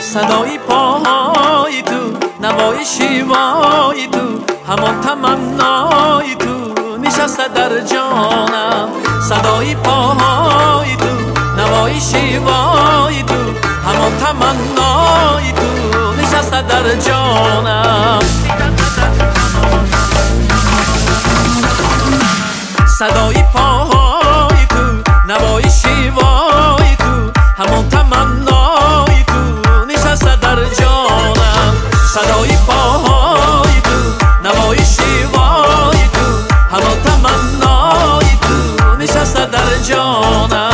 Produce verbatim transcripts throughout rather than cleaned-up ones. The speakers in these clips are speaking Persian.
صدای پاهای تو، نوای شیوای تو، همان تمنای تو نشسته در جانم. صدای پاهای تو، نوای شیوای تو، همان تمنای تو نشسته در جانم. صدای پاهای تو، نوای شیوای تو، همان تمنای تو نشسته در جانم. صدای پاهای تو، نوای شیوای تو، همان تمنای تو نشسته در جانم.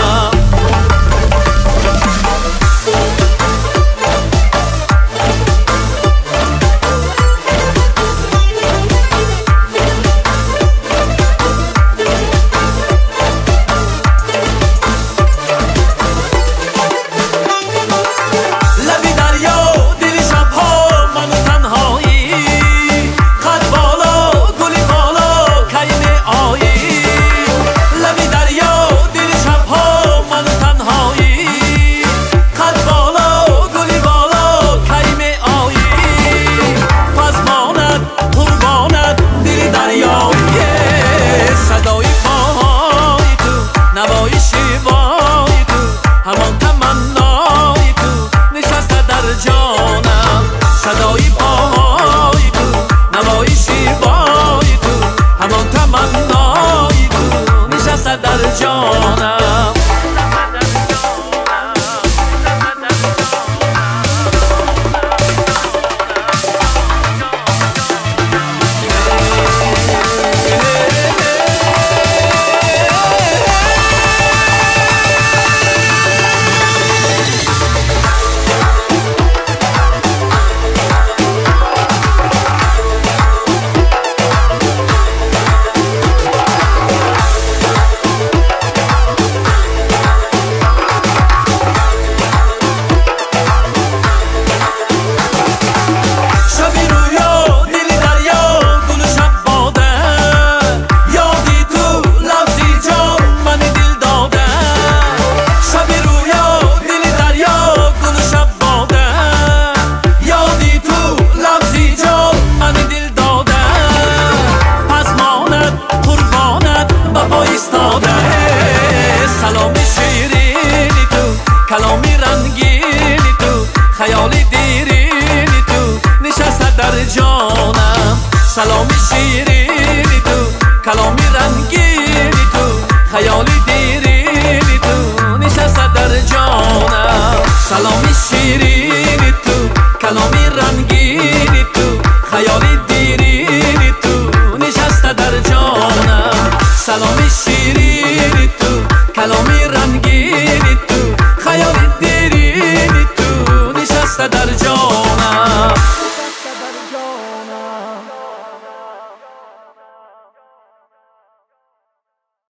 نوای شیوای تو، همان تمنای تو نشسته در جانم. صدای پاهای تو، نوای شیوای تو، همان تمنای تو نشسته در جانم. سلام شیرینی تو، کلامی